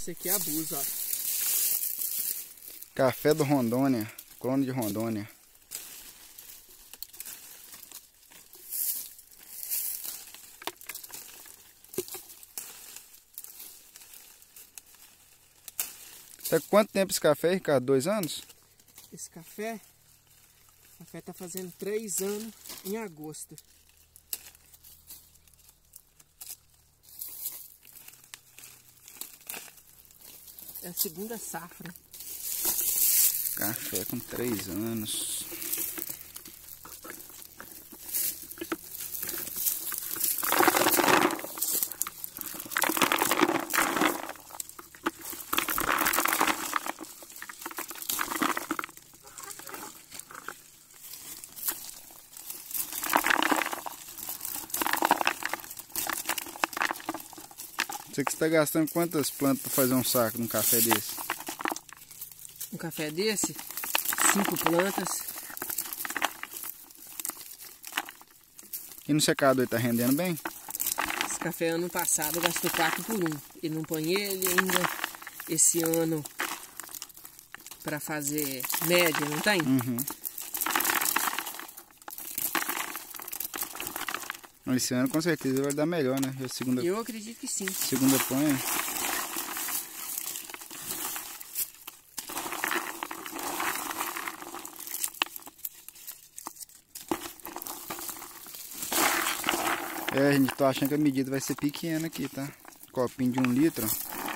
Esse aqui é abuso, ó. Café do Rondônia, clone de Rondônia. Tá quanto tempo esse café, Ricardo? 2 anos? Esse café tá fazendo 3 anos em agosto. É a segunda safra. Café com 3 anos. Você está gastando quantas plantas para fazer um saco de um café desse? Um café desse, 5 plantas. E no secador está rendendo bem? Esse café ano passado gastou 4 por 1. E não põe ele ainda esse ano para fazer média, não tem? Uhum. Esse ano com certeza vai dar melhor, né? Eu acredito que sim. Segunda ponha. Gente, tô achando que a medida vai ser pequena aqui, tá? Copinho de 1 litro.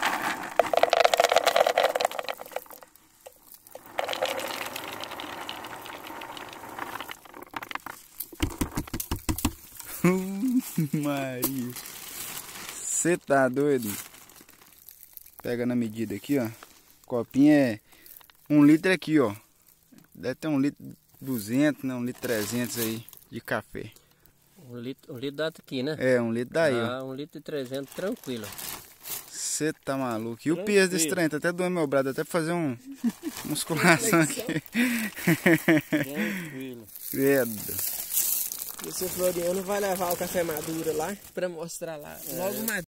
Maria, você tá doido? Pega na medida aqui, ó. Copinho é 1 litro aqui, ó. Deve ter 1 litro 200, né? 1 litro 300 aí de café. 1 litro dá aqui, né? É, 1 litro daí, ó. 1 litro e 300, tranquilo. Você tá maluco? E o peso desse trem? Tá até doendo meu braço, até fazer uma musculação aqui. Tranquilo. E o seu Floriano vai levar o café maduro lá para mostrar lá. Logo maduro.